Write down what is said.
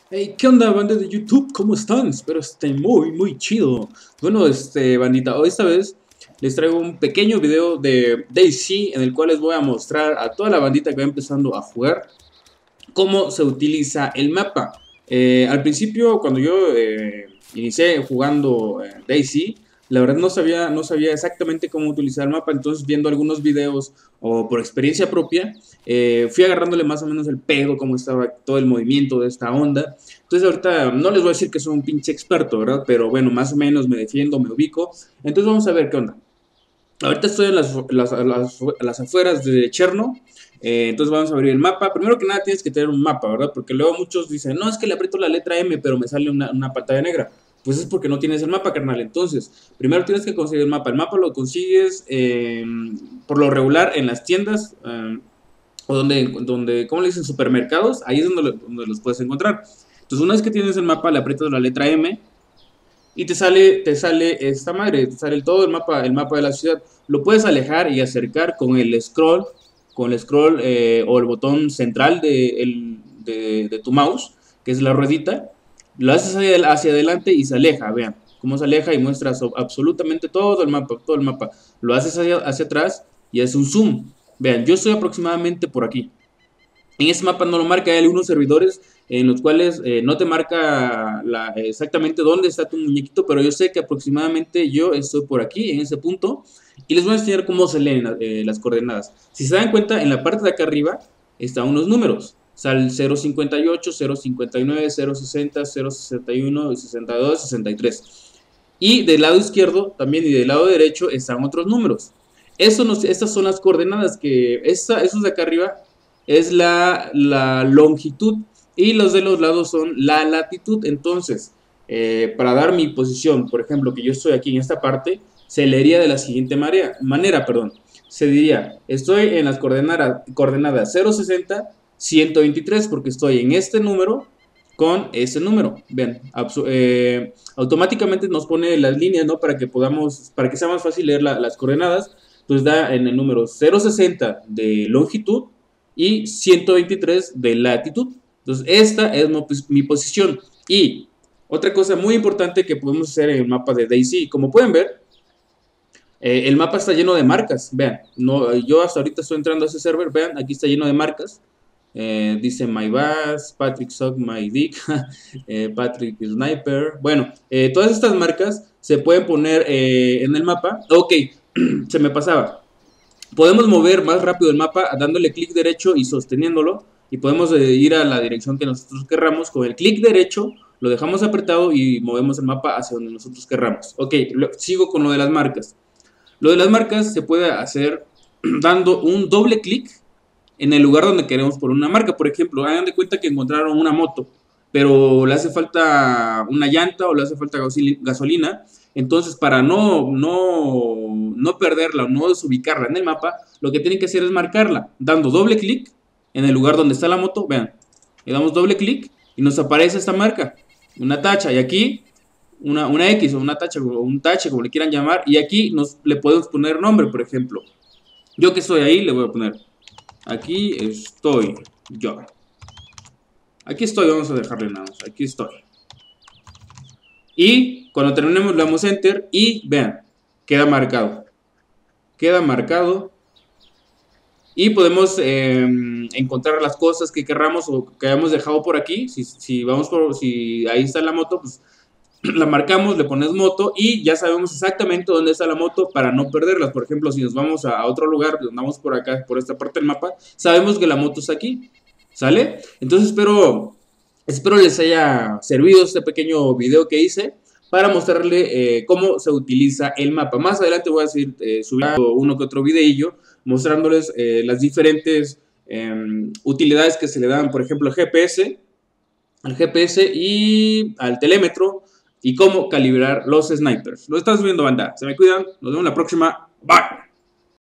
Hey, ¿qué onda, banda de YouTube? ¿Cómo están? Espero estén muy chido. Bueno, bandita, hoy esta vez les traigo un pequeño video de DayZ en el cual les voy a mostrar a toda la bandita que va empezando a jugar cómo se utiliza el mapa. Al principio, cuando yo inicié jugando DayZ, la verdad no sabía exactamente cómo utilizar el mapa, entonces viendo algunos videos o por experiencia propia, fui agarrándole más o menos el pedo, cómo estaba todo el movimiento de esta onda. Entonces ahorita no les voy a decir que soy un pinche experto, ¿verdad? Pero bueno, más o menos me defiendo, me ubico. Entonces vamos a ver qué onda. Ahorita estoy en las afueras de Cherno. Entonces vamos a abrir el mapa. Primero que nada tienes que tener un mapa, ¿verdad? Porque luego muchos dicen, no, es que le aprieto la letra M, pero me sale una pantalla negra. Pues es porque no tienes el mapa, carnal. Entonces, primero tienes que conseguir el mapa. El mapa lo consigues por lo regular en las tiendas o donde, ¿cómo le dicen? Supermercados. Ahí es donde los puedes encontrar. Entonces, una vez que tienes el mapa, le aprietas la letra M y te sale esta madre, te sale todo el mapa de la ciudad. Lo puedes alejar y acercar con el scroll o el botón central de tu mouse, que es la ruedita. Lo haces hacia adelante y se aleja, vean cómo se aleja y muestra absolutamente todo el mapa. Lo haces hacia atrás y hace un zoom. Vean, yo estoy aproximadamente por aquí. En ese mapa no lo marca, hay algunos servidores en los cuales no te marca exactamente dónde está tu muñequito, pero yo sé que aproximadamente yo estoy por aquí, en ese punto, y les voy a enseñar cómo se leen las coordenadas. Si se dan cuenta, en la parte de acá arriba están unos números. Sal 058, 059, 060, 061, 62, 63. Y del lado izquierdo también y del lado derecho están otros números. Estas son las coordenadas esos de acá arriba es la longitud y los de los lados son la latitud. Entonces, para dar mi posición, por ejemplo, que yo estoy aquí en esta parte, se leería de la siguiente manera, perdón. Se diría, estoy en las coordenadas 060, 123, porque estoy en este número con ese número. Vean, automáticamente nos pone las líneas, ¿no? Para que sea más fácil leer las coordenadas. Entonces da en el número 060 de longitud y 123 de latitud. Entonces, esta es mi posición. Y otra cosa muy importante que podemos hacer en el mapa de DayZ, como pueden ver, el mapa está lleno de marcas. Vean, no, yo hasta ahorita estoy entrando a ese server. Vean, aquí está lleno de marcas. Dice My Bass, Patrick Suck My Dick, Patrick Sniper. Bueno, todas estas marcas se pueden poner en el mapa. Ok, se me pasaba. Podemos mover más rápido el mapa dándole clic derecho y sosteniéndolo. Y podemos ir a la dirección que nosotros querramos. Con el clic derecho lo dejamos apretado y movemos el mapa hacia donde nosotros querramos. Ok, sigo con lo de las marcas. Lo de las marcas se puede hacer dando un doble clic en el lugar donde queremos poner una marca. Por ejemplo, hagan de cuenta que encontraron una moto, pero le hace falta una llanta o le hace falta gasolina. Entonces, para no perderla o no desubicarla en el mapa, lo que tienen que hacer es marcarla, dando doble clic en el lugar donde está la moto. Vean, le damos doble clic y nos aparece esta marca, una tacha, y aquí una X o una tacha o un tache, como le quieran llamar, y aquí le podemos poner nombre, por ejemplo. Yo que estoy ahí, le voy a poner, aquí estoy yo. Aquí estoy, vamos a dejarle nada más, aquí estoy. Y cuando terminemos le damos enter y vean, queda marcado. Queda marcado. Y podemos encontrar las cosas que querramos o que hayamos dejado por aquí. Si ahí está la moto, pues la marcamos, le pones moto y ya sabemos exactamente dónde está la moto para no perderlas. Por ejemplo, si nos vamos a otro lugar, andamos por acá, por esta parte del mapa, sabemos que la moto está aquí. ¿Sale? Entonces espero les haya servido este pequeño video que hice para mostrarle cómo se utiliza el mapa. Más adelante voy a seguir subiendo uno que otro videillo mostrándoles las diferentes utilidades que se le dan, por ejemplo, al GPS y al telémetro y cómo calibrar los snipers. Lo estás viendo, banda. Se me cuidan. Nos vemos la próxima. Bye.